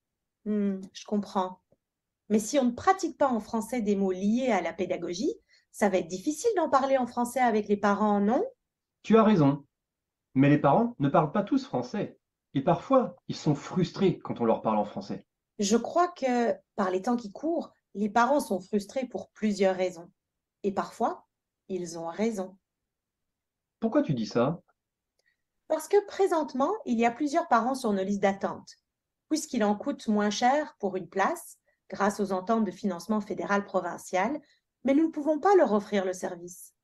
Je comprends. Mais si on ne pratique pas en français des mots liés à la pédagogie, ça va être difficile d'en parler en français avec les parents, non? Tu as raison. Mais les parents ne parlent pas tous français. Et parfois, ils sont frustrés quand on leur parle en français. Je crois que, par les temps qui courent, les parents sont frustrés pour plusieurs raisons. Et parfois, ils ont raison. Pourquoi tu dis ça? Parce que présentement, il y a plusieurs parents sur nos listes d'attente, puisqu'il en coûte moins cher pour une place, grâce aux ententes de financement fédéral-provincial, mais nous ne pouvons pas leur offrir le service.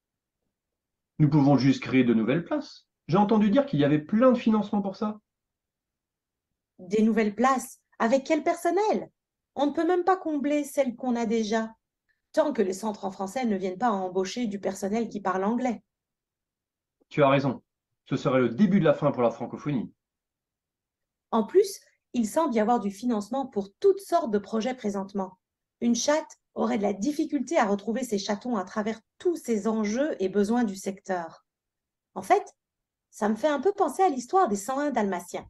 Nous pouvons juste créer de nouvelles places. J'ai entendu dire qu'il y avait plein de financements pour ça. Des nouvelles places? Avec quel personnel? On ne peut même pas combler celles qu'on a déjà, tant que les centres en français ne viennent pas à embaucher du personnel qui parle anglais. Tu as raison. Ce serait le début de la fin pour la francophonie. En plus, il semble y avoir du financement pour toutes sortes de projets présentement. Une chatte aurait de la difficulté à retrouver ses chatons à travers tous ces enjeux et besoins du secteur. En fait, Ça me fait un peu penser à l'histoire des 101 Dalmatiens.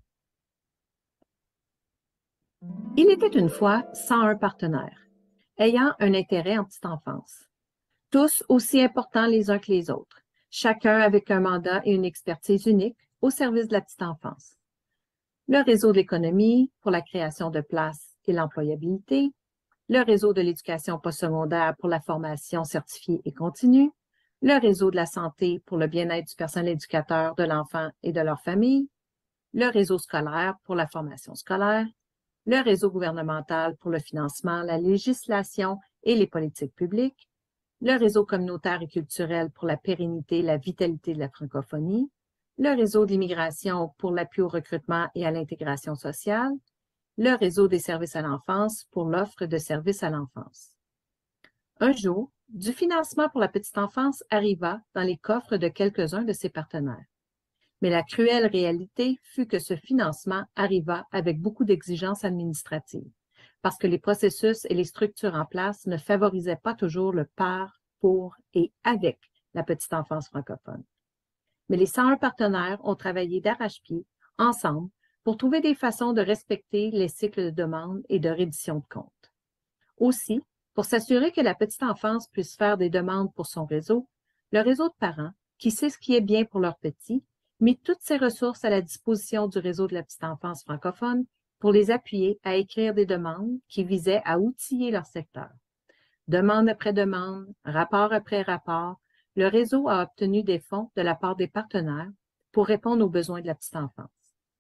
Il était une fois 101 partenaires, ayant un intérêt en petite enfance. Tous aussi importants les uns que les autres, chacun avec un mandat et une expertise unique au service de la petite enfance. Le réseau de l'économie pour la création de places et l'employabilité, le réseau de l'éducation postsecondaire pour la formation certifiée et continue, le réseau de la santé pour le bien-être du personnel éducateur de l'enfant et de leur famille, le réseau scolaire pour la formation scolaire, le réseau gouvernemental pour le financement, la législation et les politiques publiques, le réseau communautaire et culturel pour la pérennité et la vitalité de la francophonie, le réseau d'immigration pour l'appui au recrutement et à l'intégration sociale, le réseau des services à l'enfance pour l'offre de services à l'enfance. Un jour, du financement pour la petite enfance arriva dans les coffres de quelques-uns de ses partenaires. Mais la cruelle réalité fut que ce financement arriva avec beaucoup d'exigences administratives, parce que les processus et les structures en place ne favorisaient pas toujours le par, pour et avec la petite enfance francophone. Mais les 101 partenaires ont travaillé d'arrache-pied, ensemble, pour trouver des façons de respecter les cycles de demande et de reddition de comptes. Aussi, pour s'assurer que la petite enfance puisse faire des demandes pour son réseau, le réseau de parents, qui sait ce qui est bien pour leurs petits, mit toutes ses ressources à la disposition du réseau de la petite enfance francophone pour les appuyer à écrire des demandes qui visaient à outiller leur secteur. Demande après demande, rapport après rapport, le réseau a obtenu des fonds de la part des partenaires pour répondre aux besoins de la petite enfance.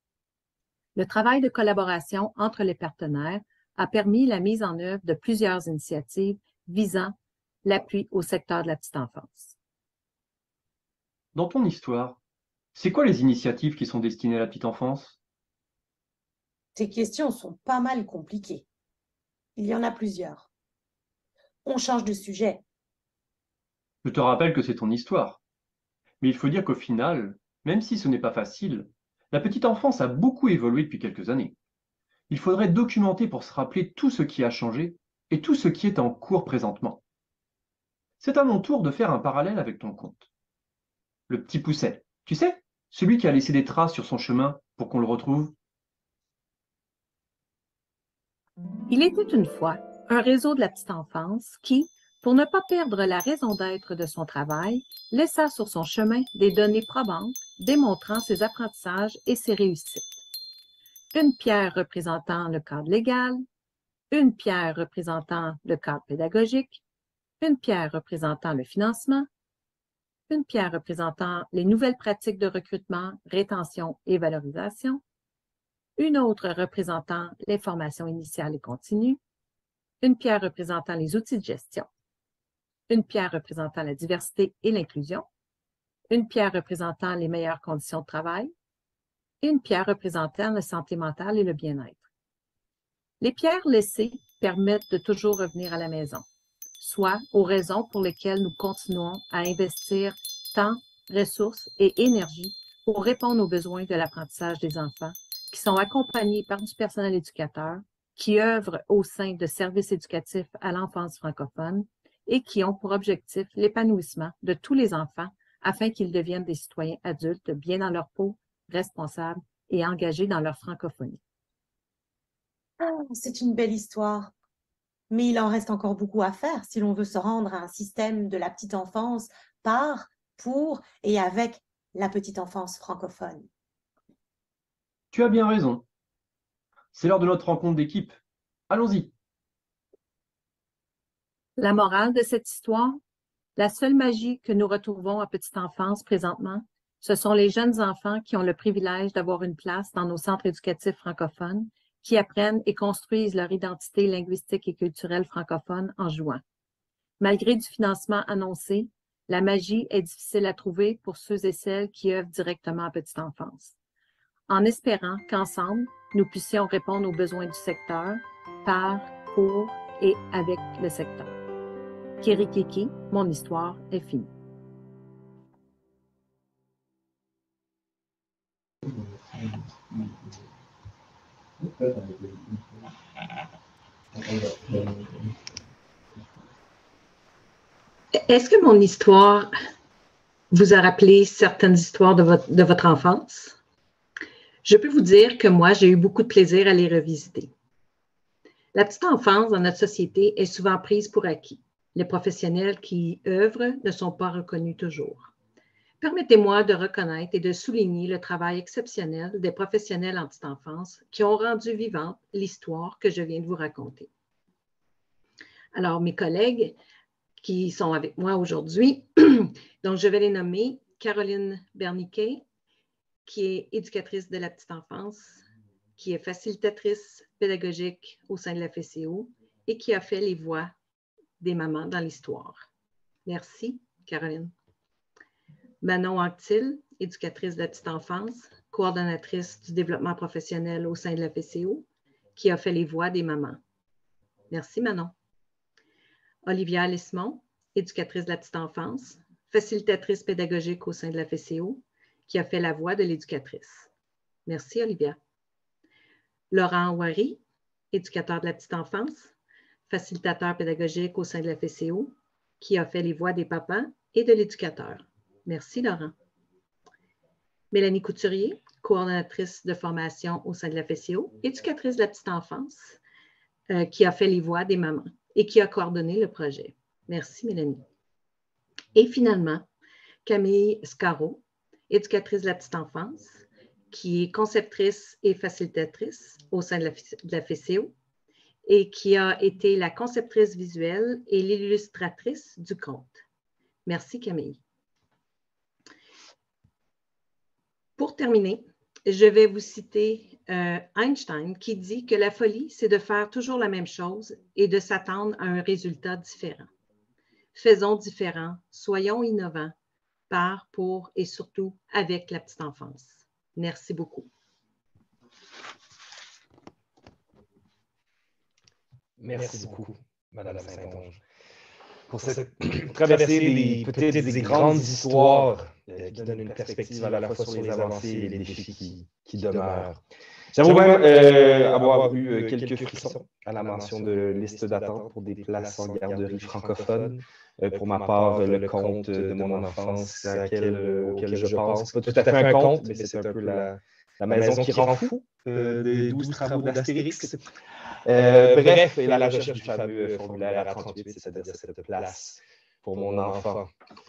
Le travail de collaboration entre les partenaires a permis la mise en œuvre de plusieurs initiatives visant l'appui au secteur de la petite enfance. Dans ton histoire, c'est quoi les initiatives qui sont destinées à la petite enfance? Tes questions sont pas mal compliquées. Il y en a plusieurs. On change de sujet. Je te rappelle que c'est ton histoire. Mais il faut dire qu'au final, même si ce n'est pas facile, la petite enfance a beaucoup évolué depuis quelques années. Il faudrait documenter pour se rappeler tout ce qui a changé et tout ce qui est en cours présentement. C'est à mon tour de faire un parallèle avec ton conte. Le petit Pousset, tu sais, celui qui a laissé des traces sur son chemin pour qu'on le retrouve. Il était une fois un réseau de la petite enfance qui, pour ne pas perdre la raison d'être de son travail, laissa sur son chemin des données probantes démontrant ses apprentissages et ses réussites. Une pierre représentant le cadre légal, une pierre représentant le cadre pédagogique, une pierre représentant le financement, une pierre représentant les nouvelles pratiques de recrutement, rétention et valorisation, une autre représentant les formations initiales et continues, une pierre représentant les outils de gestion, une pierre représentant la diversité et l'inclusion, une pierre représentant les meilleures conditions de travail et une pierre représentant la santé mentale et le bien-être. Les pierres laissées permettent de toujours revenir à la maison, soit aux raisons pour lesquelles nous continuons à investir temps, ressources et énergie pour répondre aux besoins de l'apprentissage des enfants qui sont accompagnés par du personnel éducateur, qui œuvrent au sein de services éducatifs à l'enfance francophone et qui ont pour objectif l'épanouissement de tous les enfants afin qu'ils deviennent des citoyens adultes bien dans leur peau, responsables et engagés dans leur francophonie. Oh, c'est une belle histoire. Mais il en reste encore beaucoup à faire si l'on veut se rendre à un système de la petite enfance par, pour et avec la petite enfance francophone. Tu as bien raison. C'est l'heure de notre rencontre d'équipe. Allons-y. La morale de cette histoire, la seule magie que nous retrouvons à petite enfance présentement, ce sont les jeunes enfants qui ont le privilège d'avoir une place dans nos centres éducatifs francophones, qui apprennent et construisent leur identité linguistique et culturelle francophone en jouant. Malgré du financement annoncé, la magie est difficile à trouver pour ceux et celles qui œuvrent directement à petite enfance. En espérant qu'ensemble, nous puissions répondre aux besoins du secteur, par, pour et avec le secteur. Kirikiki, mon histoire est finie. Est-ce que mon histoire vous a rappelé certaines histoires de votre enfance? Je peux vous dire que moi, j'ai eu beaucoup de plaisir à les revisiter. La petite enfance dans notre société est souvent prise pour acquis. Les professionnels qui y œuvrent ne sont pas reconnus toujours. Permettez-moi de reconnaître et de souligner le travail exceptionnel des professionnels en petite enfance qui ont rendu vivante l'histoire que je viens de vous raconter. Alors, mes collègues qui sont avec moi aujourd'hui, donc je vais les nommer Caroline Berniquet, qui est éducatrice de la petite enfance, qui est facilitatrice pédagogique au sein de la FCO et qui a fait les voix des mamans dans l'histoire. Merci, Caroline. Manon Anctil, éducatrice de la petite enfance, coordonnatrice du développement professionnel au sein de la FCO, qui a fait les voix des mamans. Merci, Manon. Olivia Lismont, éducatrice de la petite enfance, facilitatrice pédagogique au sein de la FCO, qui a fait la voix de l'éducatrice. Merci, Olivia. Laurent Ouari, éducateur de la petite enfance, facilitateur pédagogique au sein de la FCO, qui a fait les voix des papas et de l'éducateur. Merci, Laurent. Mélanie Couturier, coordonnatrice de formation au sein de la FCO, éducatrice de la petite enfance, qui a fait les voix des mamans et qui a coordonné le projet. Merci, Mélanie. Et finalement, Camille Scaro, éducatrice de la petite enfance, qui est conceptrice et facilitatrice au sein de la FCO et qui a été la conceptrice visuelle et l'illustratrice du conte. Merci, Camille. Pour terminer, je vais vous citer Einstein qui dit que la folie, c'est de faire toujours la même chose et de s'attendre à un résultat différent. Faisons différent, soyons innovants, par, pour et surtout avec la petite enfance. Merci beaucoup. Merci beaucoup, Madame Saint-Onge, pour cette traversée des petites et des grandes histoires qui donnent une perspective à la fois sur les avancées et les défis qui demeurent. J'avoue même avoir eu quelques frissons à la mention de liste d'attente pour des places en garderie francophone. Pour ma part, le conte de mon enfance auquel je pense, pas tout à fait un conte, mais c'est un peu la maison qui rend fou des 12 travaux d'Astérix. Bref, et la recherche du fameux formulaire A38, c'est-à-dire cette place pour mon enfant.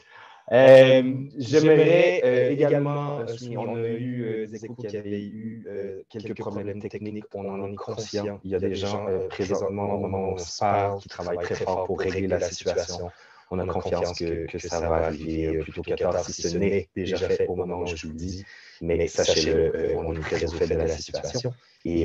J'aimerais également souligner, on a eu des échos qui avaient eu quelques problèmes techniques, on en est conscient. Il y a des gens présentement, au moment où on se parle, qui travaillent très fort pour régler la situation. On a confiance que ça va arriver plutôt qu'à tard, si ce n'est déjà fait au moment où je vous le dis. Mais sachez-le, on est très au fait de la situation et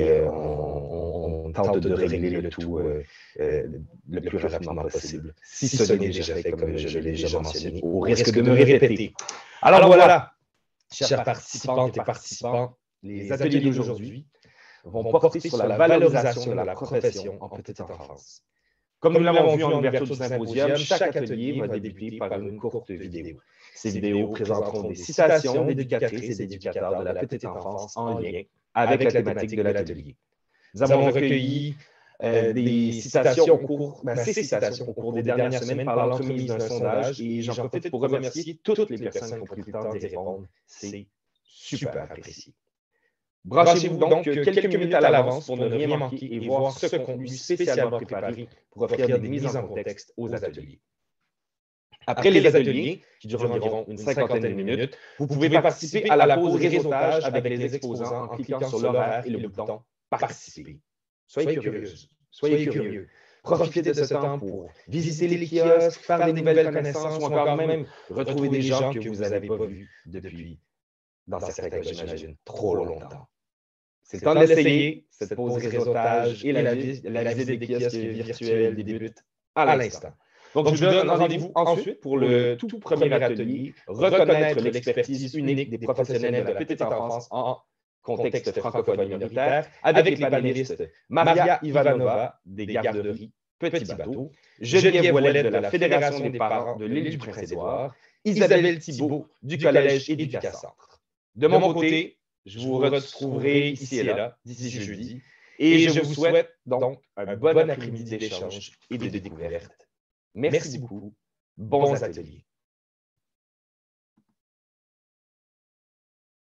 on tente de régler le tout le plus rapidement possible, si ce n'est déjà fait, comme je l'ai déjà mentionné, au risque de me répéter. Alors voilà, chers participantes et participants, les ateliers d'aujourd'hui vont porter sur la valorisation de la profession en petite enfance. Comme nous l'avons vu en ouverture du symposium, chaque atelier va débuter par une courte vidéo. Ces vidéos présenteront des citations d'éducatrices et d'éducateurs de la petite enfance en lien avec la thématique de l'atelier. Nous avons recueilli ces citations au cours des dernières semaines par l'entremise d'un sondage et j'en profite pour remercier toutes les personnes qui ont pris le temps d'y répondre. C'est super apprécié. Branchez-vous donc quelques minutes à l'avance pour ne rien manquer et voir ce contenu spécialement préparé pour offrir des mises en contexte aux ateliers. Après les ateliers, qui durent environ une cinquantaine de minutes, vous pouvez participer à la pause réseautage avec les exposants en cliquant sur l'horaire et le bouton « Participer ». Soyez curieuse, soyez curieux. Profitez de ce temps pour visiter les kiosques, faire des nouvelles connaissances ou encore même retrouver des gens que vous n'avez pas vus depuis, dans certains cas, j'imagine, trop longtemps. C'est le temps de l'essayer. Cette pause réseautage et la visite des kiosques virtuels débute à l'instant. Donc, je vous donne rendez-vous ensuite pour le tout premier atelier, reconnaître l'expertise unique des professionnels de la petite enfance en contexte francophone minoritaire, avec les panélistes Maria Ivanova des garderies Petit Bateau, Geneviève Ouellette de la Fédération des parents de l'île du Prince-Édouard, Isabelle Thibault du Collège Éducacentre. De mon côté, je vous retrouverai ici et là, d'ici jeudi, et je vous souhaite donc un bon après-midi d'échange et de découverte. Merci beaucoup. Bons ateliers.